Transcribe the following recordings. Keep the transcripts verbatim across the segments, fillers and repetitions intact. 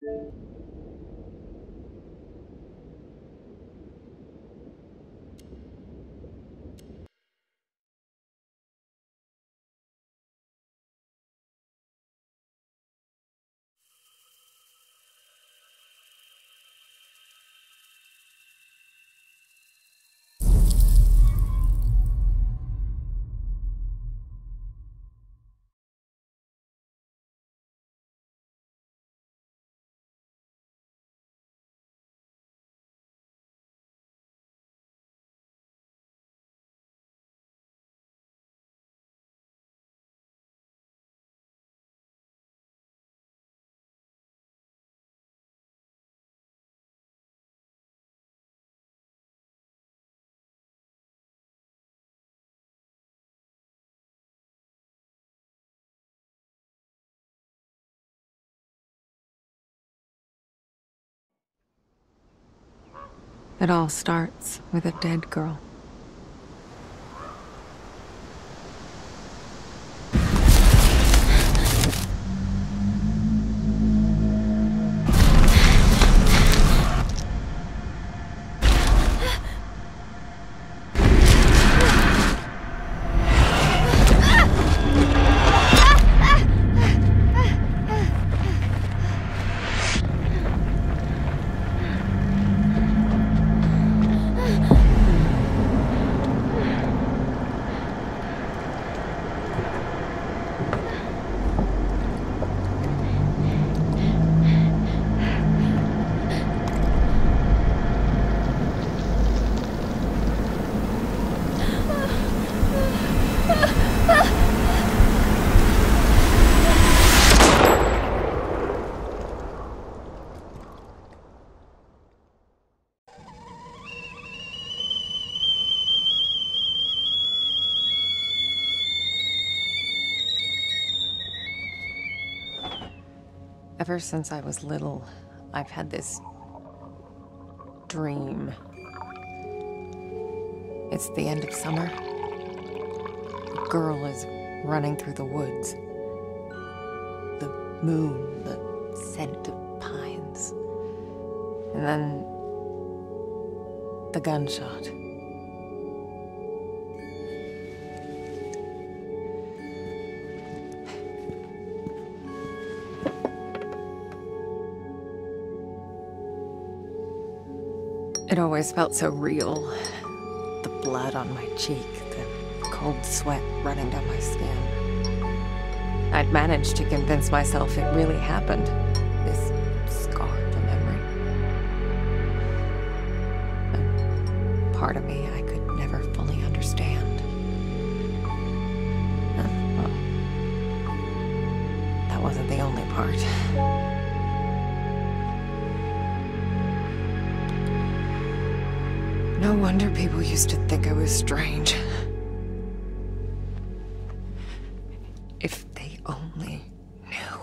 It all starts with a dead girl. Ever since I was little, I've had this dream. It's the end of summer. A girl is running through the woods. The moon, the scent of pines. And then the gunshot. It always felt so real. The blood on my cheek, the cold sweat running down my skin. I'd managed to convince myself it really happened. This scarred a memory. And part of me I could never fully understand. And, well, that wasn't the only part. No wonder people used to think I was strange. If they only knew.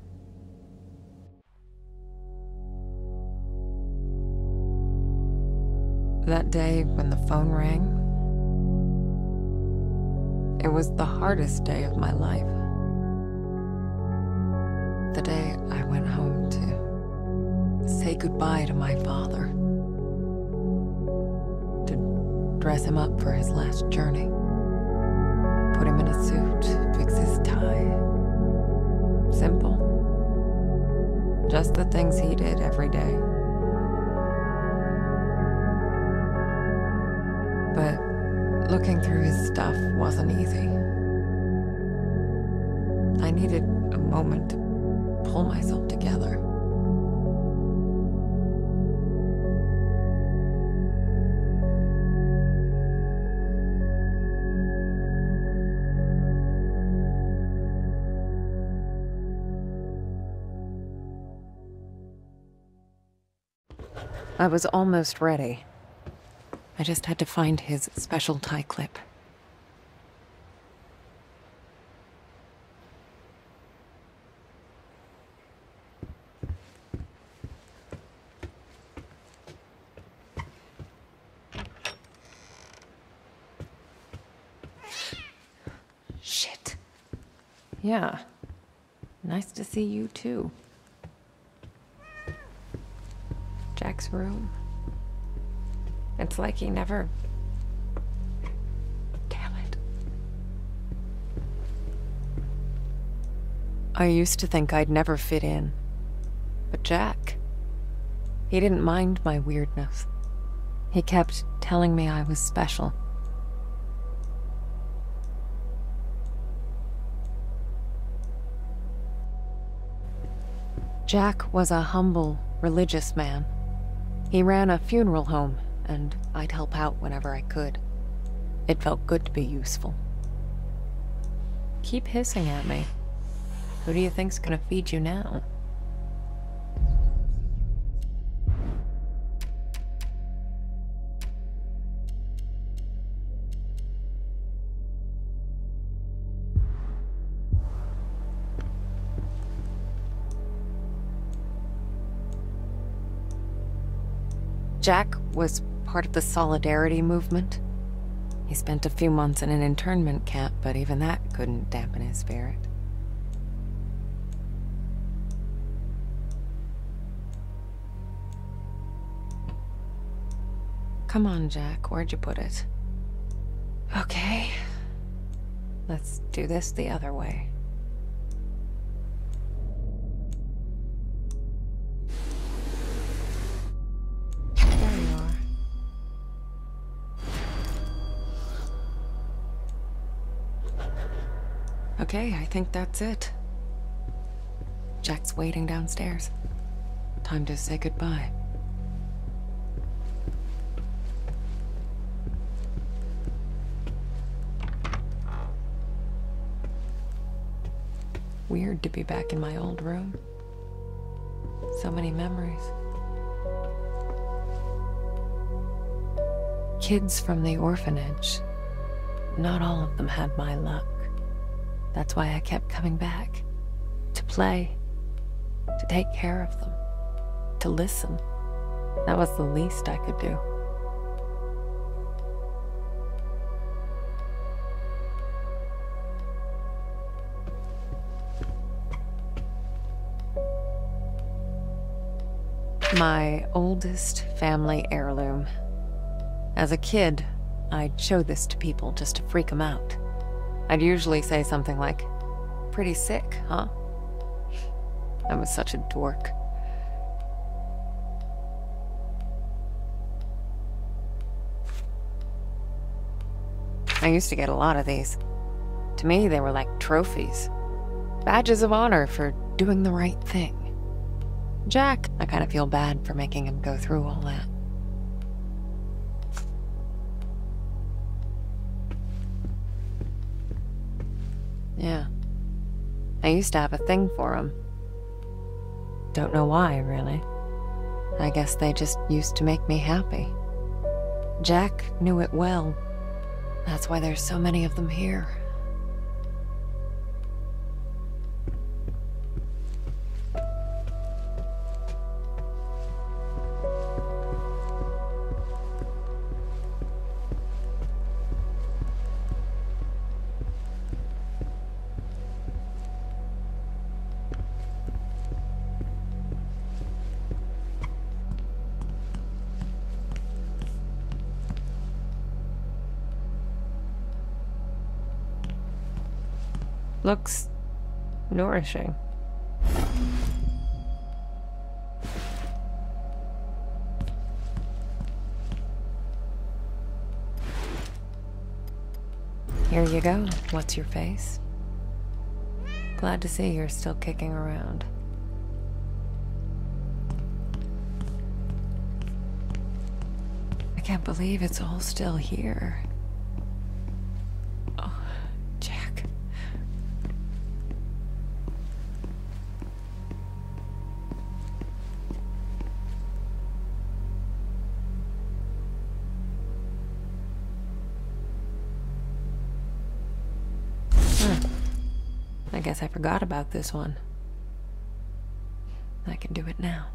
That day when the phone rang, it was the hardest day of my life. The day I went home to say goodbye to my father. Dress him up for his last journey. Put him in a suit, fix his tie. Simple. Just the things he did every day. But looking through his stuff wasn't easy. I needed a moment to pull myself together. I was almost ready. I just had to find his special tie clip. Shit. Yeah. Nice to see you too. Jack's room. It's like he never... Damn it. I used to think I'd never fit in. But Jack, he didn't mind my weirdness. He kept telling me I was special. Jack was a humble, religious man. He ran a funeral home, and I'd help out whenever I could. It felt good to be useful. Keep hissing at me. Who do you think's gonna feed you now? Jack was part of the Solidarity movement. He spent a few months in an internment camp, but even that couldn't dampen his spirit. Come on, Jack, where'd you put it? Okay. Let's do this the other way. Okay, I think that's it. Jack's waiting downstairs. Time to say goodbye. Weird to be back in my old room. So many memories. Kids from the orphanage. Not all of them had my luck. That's why I kept coming back. To play. To take care of them. To listen. That was the least I could do. My oldest family heirloom. As a kid, I'd show this to people just to freak them out. I'd usually say something like, "Pretty sick, huh?" I was such a dork. I used to get a lot of these. To me, they were like trophies. Badges of honor for doing the right thing. Jack, I kind of feel bad for making him go through all that. Yeah. I used to have a thing for him. Don't know why, really. I guess they just used to make me happy. Jack knew it well. That's why there's so many of them here. Looks nourishing. Here you go. What's your face? Glad to see you're still kicking around. I can't believe it's all still here. Oh, Jack. I guess I forgot about this one. I can do it now.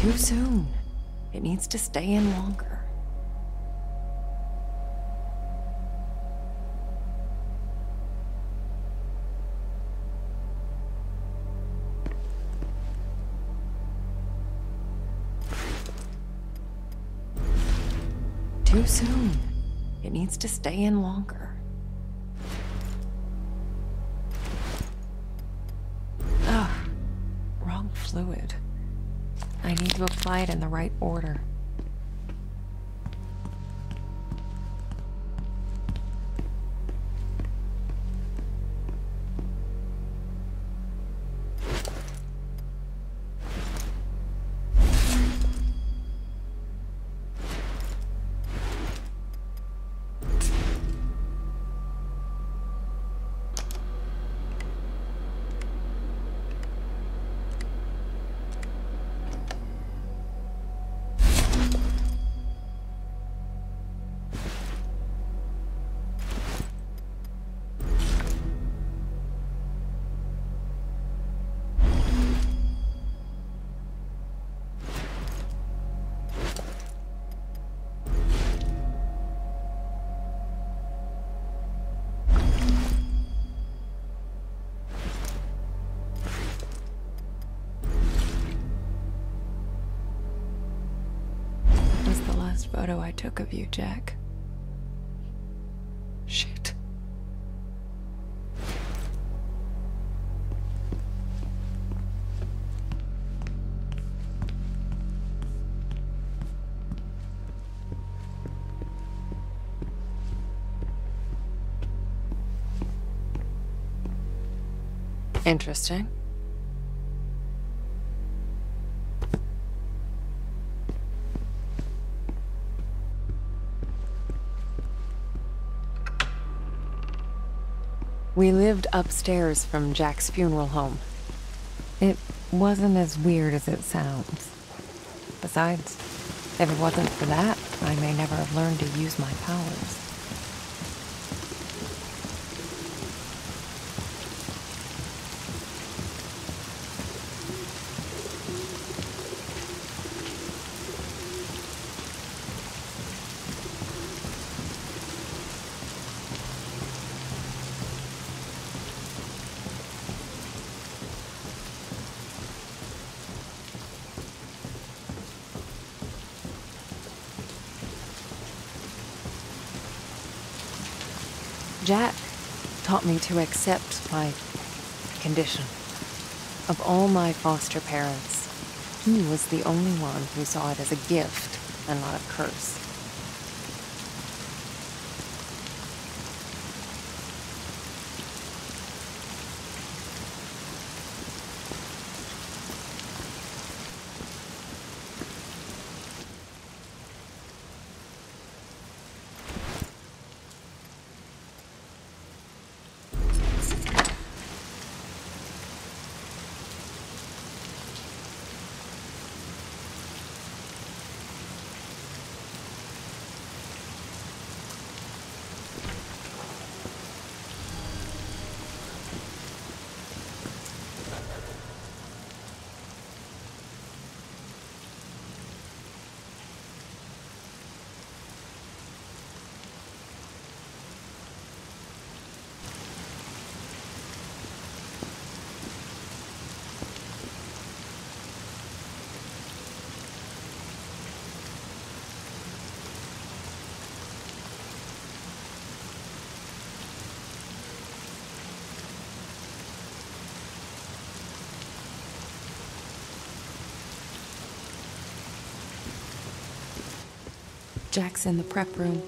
Too soon. It needs to stay in longer. Too soon. It needs to stay in longer. Ugh. Wrong fluid. I need to apply it in the right order. Photo I took of you, Jack. Shit. Interesting. We lived upstairs from Jack's funeral home. It wasn't as weird as it sounds. Besides, if it wasn't for that, I may never have learned to use my powers. Jack taught me to accept my condition. Of all my foster parents, he was the only one who saw it as a gift and not a curse. Jack's in the prep room.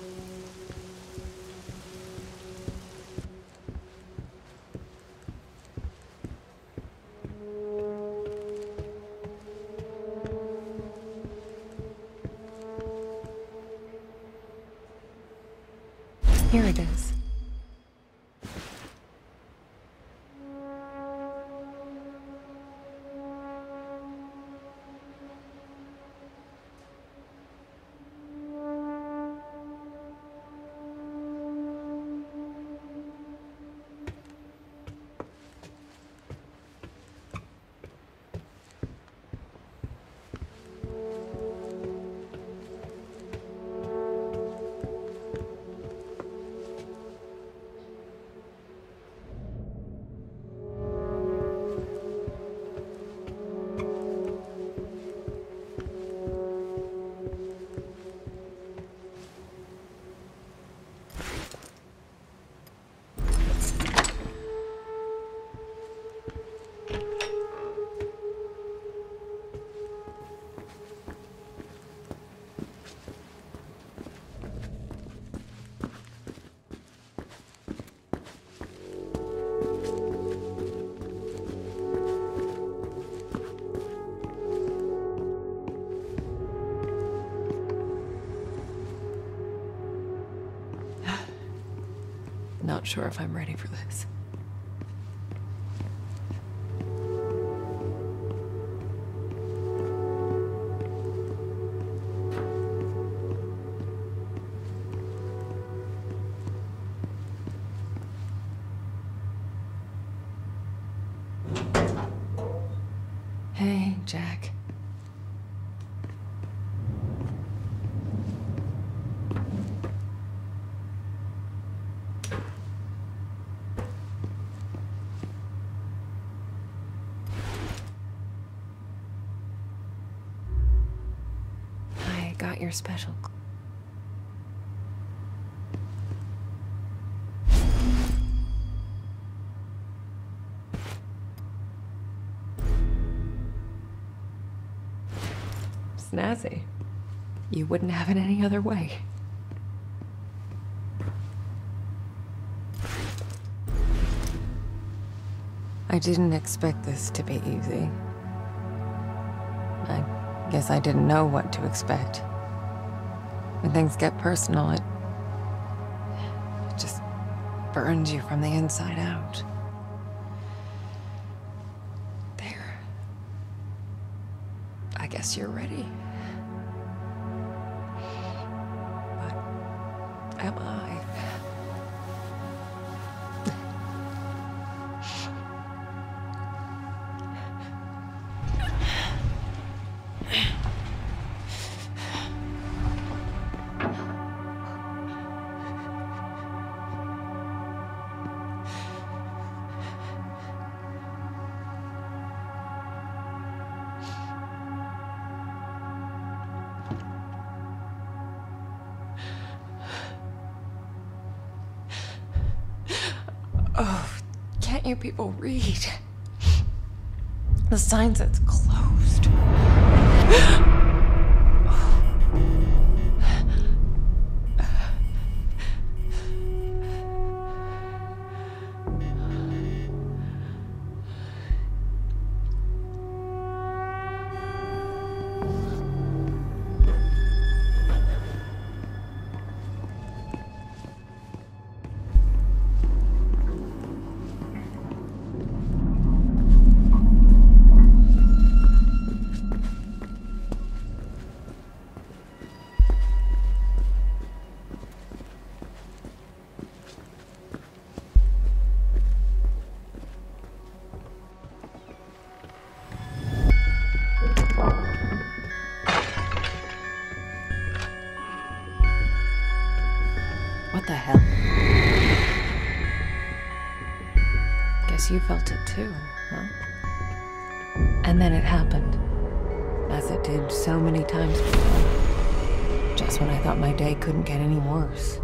Here it is. not sure if I'm ready for this. Hey, Jack. I got your special. Snazzy. You wouldn't have it any other way. I didn't expect this to be easy. I guess I didn't know what to expect. When things get personal, it, it just burns you from the inside out. There. I guess you're ready. But am I? Oh, can't you people read? The sign says closed. What the hell? Guess you felt it too, huh? And then it happened. As it did so many times before. Just when I thought my day couldn't get any worse.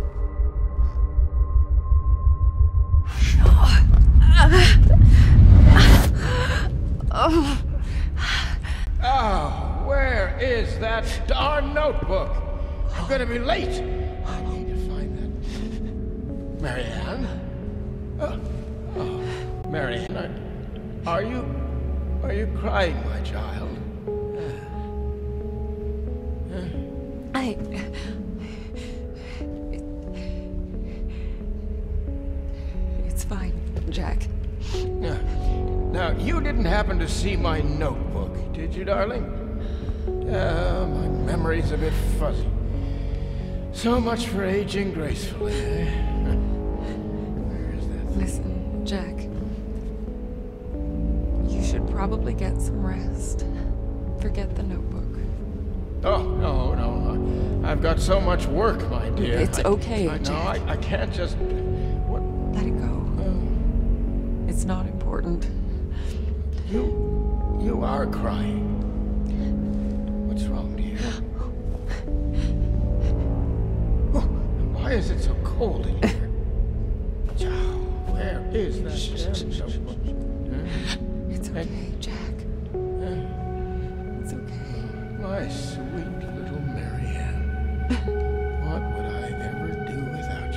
Oh, where is that darn notebook? I'm gonna be late. I need to find that. Marianne? Oh, oh, Marianne, are, are you... are you crying, my child? I... It's fine, Jack. Now, now, you didn't happen to see my notebook, did you, darling? Uh, my memory's a bit fuzzy. So much for aging gracefully, eh? Where is that thing? Listen, Jack. You should probably get some rest. Forget the notebook. Oh, no, no. I've got so much work, my dear. It's I, okay, I, Jack. No, I, I can't just... What? Let it go. Oh, It's not important. you... you are crying. What's wrong, dear? Oh, why is it so cold in here? Chow, where is that damn notebook? Huh? It's Hey. okay, Jack. Huh? It's okay. My sweet little Marianne. What would I ever do without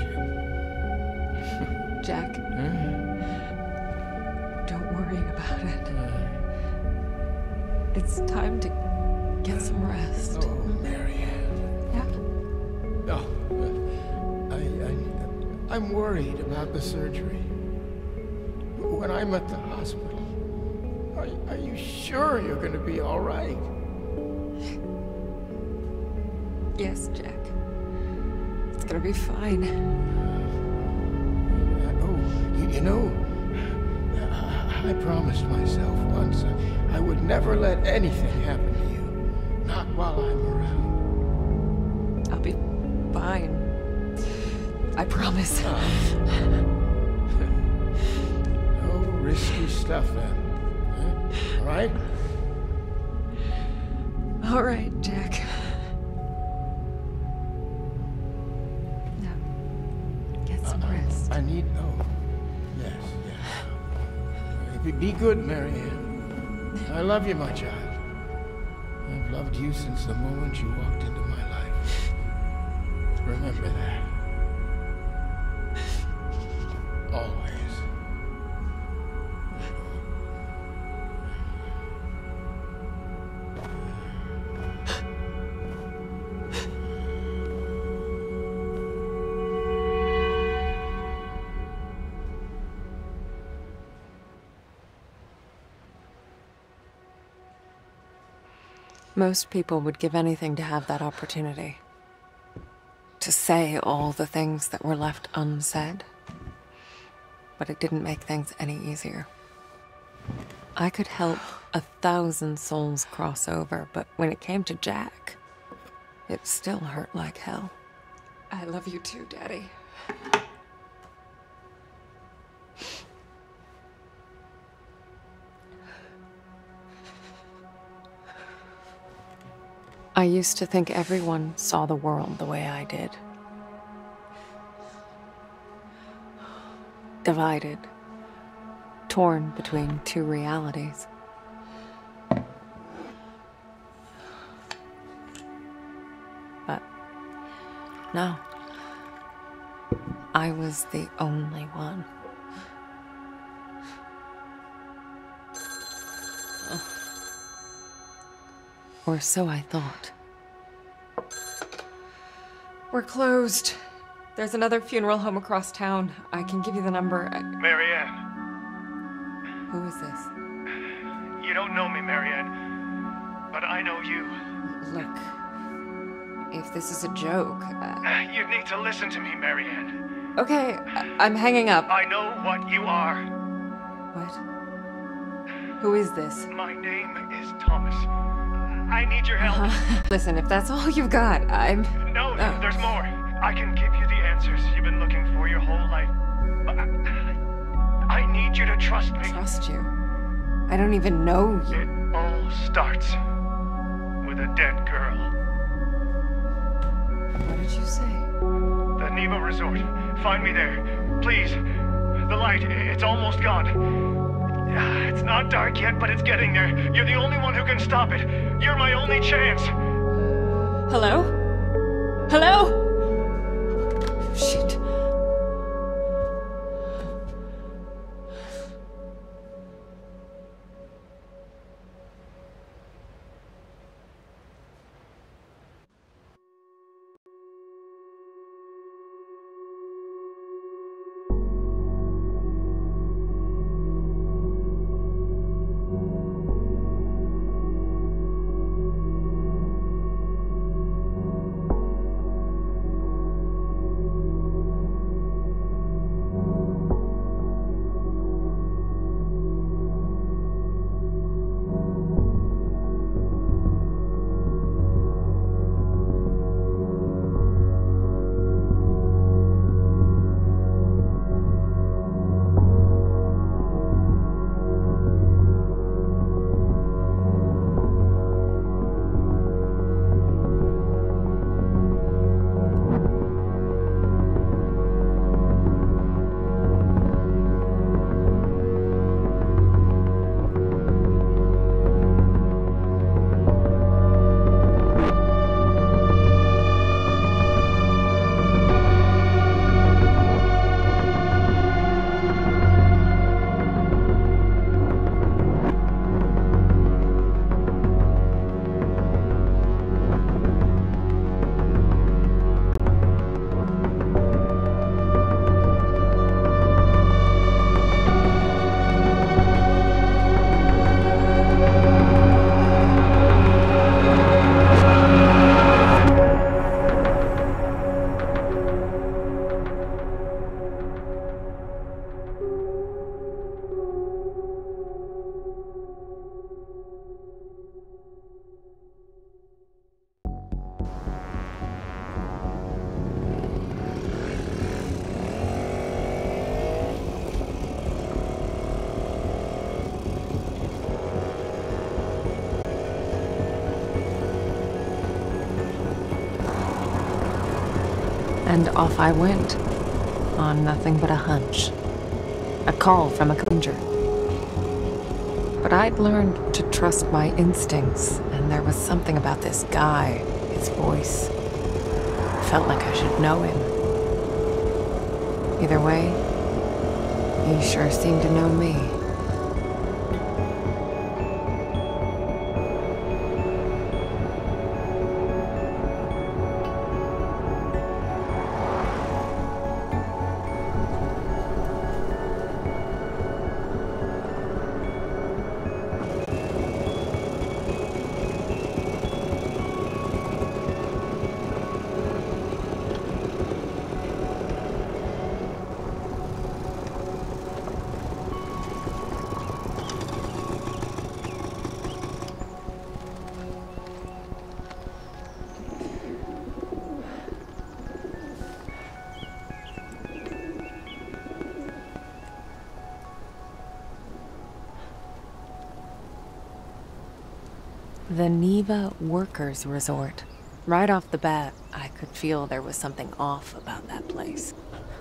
you? Jack, Huh? don't worry about it. Uh, It's time to get some rest. oh, Marianne. Yeah? Oh, uh, I, I'm worried about the surgery. When I'm at the hospital, are, are you sure you're going to be all right? Yes, Jack. It's gonna be fine. Uh, oh, you, you know, I, I promised myself once I, I would never let anything happen to you. Not while I'm around. I'll be fine. I promise. Uh, no risky stuff, then. Huh? All right? All right, Jack. Now, get some Uh, rest. I need. Oh, yes, yes. Be, be good, Marianne. I love you, my child. I've loved you since the moment you walked into my life. Remember that. Always. Most people would give anything to have that opportunity. To say all the things that were left unsaid. But it didn't make things any easier. I could help a thousand souls cross over, but when it came to Jack, it still hurt like hell. I love you too, Daddy. I used to think everyone saw the world the way I did. Divided, torn between two realities. But no, I was the only one. Or so I thought. We're closed. There's another funeral home across town. I can give you the number. I... Marianne. Who is this? You don't know me, Marianne, but I know you. Look, if this is a joke... Uh... You need to listen to me, Marianne. Okay, I I'm hanging up. I know what you are. What? Who is this? My name is Thomas. I need your help. Uh-huh. Listen, if that's all you've got, I'm... No, Oh. there's more. I can give you the answers you've been looking for your whole life. But I, I need you to trust me. Trust you. I don't even know you. It all starts with a dead girl. What did you say? The Neva Resort. Find me there. Please. The light, it's almost gone. It's not dark yet, but it's getting there. You're the only one who can stop it. You're my only chance. Hello? Hello? Shit. And off I went, on nothing but a hunch. A call from a conjure. But I'd learned to trust my instincts, and there was something about this guy, his voice. Felt like I should know him. Either way, he sure seemed to know me. The Niwa Workers Resort. Right off the bat, I could feel there was something off about that place.